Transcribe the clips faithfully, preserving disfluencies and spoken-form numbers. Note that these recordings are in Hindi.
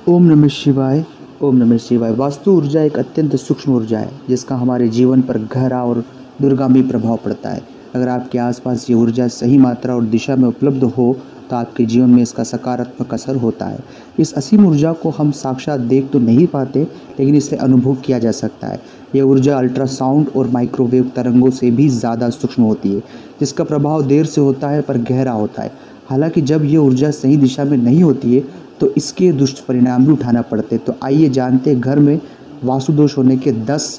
ओम नमः शिवाय। ओम नमः शिवाय। वास्तु ऊर्जा एक अत्यंत सूक्ष्म ऊर्जा है जिसका हमारे जीवन पर गहरा और दूरगामी प्रभाव पड़ता है। अगर आपके आसपास ये ऊर्जा सही मात्रा और दिशा में उपलब्ध हो तो आपके जीवन में इसका सकारात्मक असर होता है। इस असीम ऊर्जा को हम साक्षात देख तो नहीं पाते, लेकिन इसे अनुभव किया जा सकता है। यह ऊर्जा अल्ट्रासाउंड और माइक्रोवेव तरंगों से भी ज़्यादा सूक्ष्म होती है, जिसका प्रभाव देर से होता है पर गहरा होता है। हालांकि जब ये ऊर्जा सही दिशा में नहीं होती है तो इसके दुष्परिणाम भी उठाना पड़ते। तो आइए जानते हैं घर में वास्तु दोष होने के दस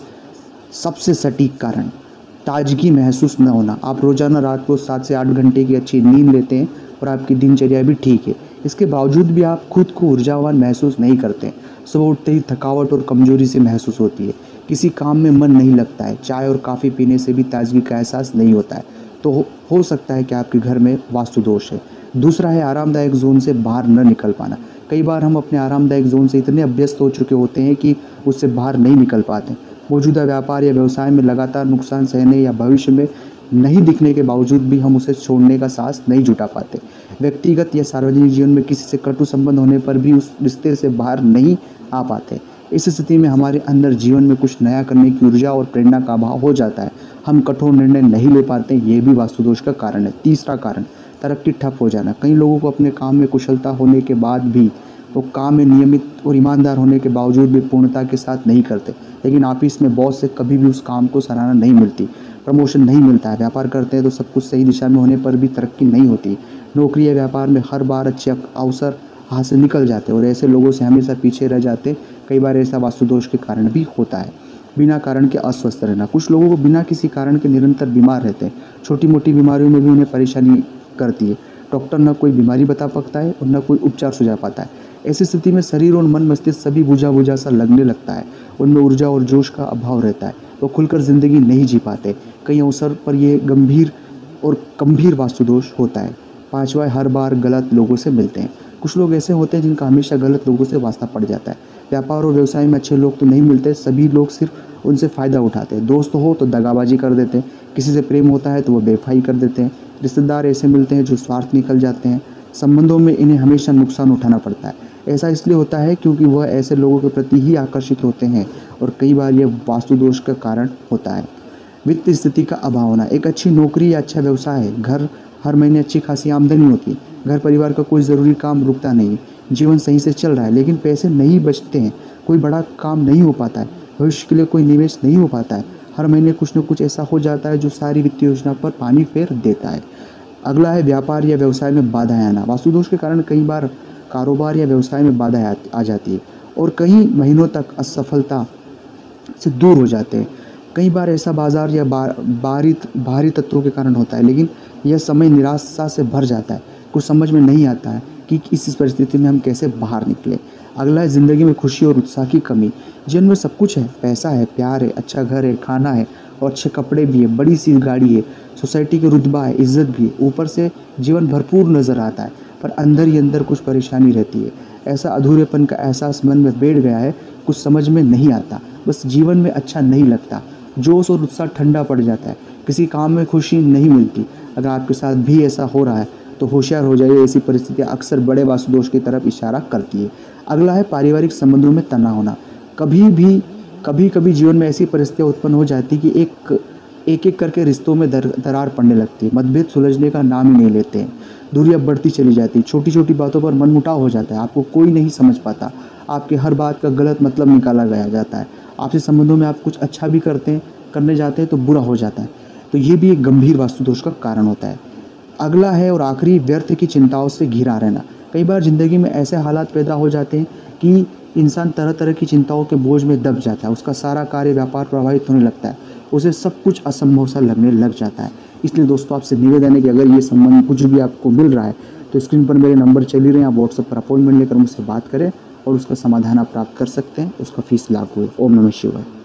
सबसे सटीक कारण। ताजगी महसूस न होना। आप रोज़ाना रात को सात से आठ घंटे की अच्छी नींद लेते हैं और आपकी दिनचर्या भी ठीक है, इसके बावजूद भी आप खुद को ऊर्जावान महसूस नहीं करते। सुबह उठते ही थकावट और कमजोरी से महसूस होती है। किसी काम में मन नहीं लगता है। चाय और काफ़ी पीने से भी ताजगी का एहसास नहीं होता है। तो हो, हो सकता है कि आपके घर में वास्तु दोष है। दूसरा है आरामदायक जोन से बाहर न निकल पाना। कई बार हम अपने आरामदायक जोन से इतने अभ्यस्त हो चुके होते हैं कि उससे बाहर नहीं निकल पाते। मौजूदा व्यापार या व्यवसाय में लगातार नुकसान सहने या भविष्य में नहीं दिखने के बावजूद भी हम उसे छोड़ने का साहस नहीं जुटा पाते। व्यक्तिगत या सार्वजनिक जीवन में किसी से कटु संबंध होने पर भी उस रिश्ते से बाहर नहीं आ पाते। इस स्थिति में हमारे अंदर जीवन में कुछ नया करने की ऊर्जा और प्रेरणा का अभाव हो जाता है। हम कठोर निर्णय नहीं ले पाते। ये भी वास्तु दोष का कारण है। तीसरा कारण, तरक्की ठप हो जाना। कई लोगों को अपने काम में कुशलता होने के बाद भी वो काम में नियमित और ईमानदार होने के बावजूद भी पूर्णता के साथ नहीं करते। लेकिन ऑफिस में बॉस से कभी भी उस काम को सराहना नहीं मिलती, प्रमोशन नहीं मिलता है। व्यापार करते हैं तो सब कुछ सही दिशा में होने पर भी तरक्की नहीं होती। नौकरी या व्यापार में हर बार अच्छे अवसर हाथ से निकल जाते और ऐसे लोगों से हमेशा पीछे रह जाते। कई बार ऐसा वास्तु दोष के कारण भी होता है। बिना कारण के अस्वस्थ रहना। कुछ लोगों को बिना किसी कारण के निरंतर बीमार रहते हैं। छोटी मोटी बीमारियों में भी उन्हें परेशानी करती है। डॉक्टर न कोई बीमारी बता पाता है और न कोई उपचार सुझा पाता है। ऐसी स्थिति में शरीर और मन मस्तिष्क सभी बुझा बुझा सा लगने लगता है। उनमें ऊर्जा और जोश का अभाव रहता है। वो खुलकर ज़िंदगी नहीं जी पाते। कई अवसर पर यह गंभीर और गंभीर वास्तु दोष होता है। पांचवा, हर बार गलत लोगों से मिलते हैं। कुछ लोग ऐसे होते हैं जिनका हमेशा गलत लोगों से वास्ता पड़ जाता है। व्यापार और व्यवसाय में अच्छे लोग तो नहीं मिलते, सभी लोग सिर्फ उनसे फ़ायदा उठाते हैं। दोस्त हो तो दगाबाजी कर देते हैं। किसी से प्रेम होता है तो वो बेवफाई कर देते हैं। रिश्तेदार ऐसे मिलते हैं जो स्वार्थ निकल जाते हैं। संबंधों में इन्हें हमेशा नुकसान उठाना पड़ता है। ऐसा इसलिए होता है क्योंकि वह ऐसे लोगों के प्रति ही आकर्षित होते हैं और कई बार यह वास्तु दोष का कारण होता है। वित्तीय स्थिति का अभाव होना। एक अच्छी नौकरी या अच्छा व्यवसाय है, घर हर महीने अच्छी खासी आमदनी होती है, घर परिवार का कोई ज़रूरी काम रुकता नहीं, जीवन सही से चल रहा है, लेकिन पैसे नहीं बचते हैं। कोई बड़ा काम नहीं हो पाता है, भविष्य के लिए कोई निवेश नहीं हो पाता है। हर महीने कुछ न कुछ ऐसा हो जाता है जो सारी वित्तीय योजना पर पानी फेर देता है। अगला है व्यापार या व्यवसाय में बाधाएं आना। वास्तु दोष के कारण कई बार कारोबार या व्यवसाय में बाधाएं आ जाती है और कई महीनों तक असफलता से दूर हो जाते हैं। कई बार ऐसा बाजार या बार, बारी बाहरी तत्वों के कारण होता है, लेकिन यह समय निराशा से भर जाता है। कुछ समझ में नहीं आता है कि इस परिस्थिति में हम कैसे बाहर निकले। अगला है ज़िंदगी में खुशी और उत्साह की कमी। जीवन में सब कुछ है, पैसा है, प्यार है, अच्छा घर है, खाना है और अच्छे कपड़े भी है, बड़ी सी गाड़ी है, सोसाइटी के रुतबा है, इज्जत भी है। ऊपर से जीवन भरपूर नज़र आता है पर अंदर ही अंदर कुछ परेशानी रहती है। ऐसा अधूरेपन का एहसास मन में बैठ गया है। कुछ समझ में नहीं आता, बस जीवन में अच्छा नहीं लगता, जोश और उत्साह ठंडा पड़ जाता है, किसी काम में खुशी नहीं मिलती। अगर आपके साथ भी ऐसा हो रहा है तो होशियार हो जाइए। ऐसी परिस्थितियाँ अक्सर बड़े वास्तु दोष की तरफ इशारा करती है। अगला है पारिवारिक संबंधों में तनाव होना। कभी भी कभी कभी जीवन में ऐसी परिस्थितियाँ उत्पन्न हो जाती कि एक एक एक करके रिश्तों में दर, दरार पड़ने लगती है। मतभेद सुलझने का नाम ही नहीं लेते हैं। दूरियां बढ़ती चली जाती। छोटी छोटी बातों पर मनमुटाव हो जाता है। आपको कोई नहीं समझ पाता। आपके हर बात का गलत मतलब निकाला गया जाता है। आपसे संबंधों में आप कुछ अच्छा भी करते हैं करने जाते हैं तो बुरा हो जाता है। तो ये भी एक गंभीर वास्तु दोष का कारण होता है। अगला है और आखिरी, व्यर्थ की चिंताओं से घिरा रहना। कई बार ज़िंदगी में ऐसे हालात पैदा हो जाते हैं कि इंसान तरह तरह की चिंताओं के बोझ में दब जाता है। उसका सारा कार्य व्यापार प्रभावित होने लगता है। उसे सब कुछ असंभव सा लगने लग जाता है। इसलिए दोस्तों आपसे निवेदन है कि अगर ये संबंध कुछ भी आपको मिल रहा है तो स्क्रीन पर मेरे नंबर चल ही रहे हैं, आप व्हाट्सएप पर अपॉइंटमेंट लेकर मुझसे बात करें और उसका समाधान आप प्राप्त कर सकते हैं। उसका फीस लागू है। ओम नमः शिवाय।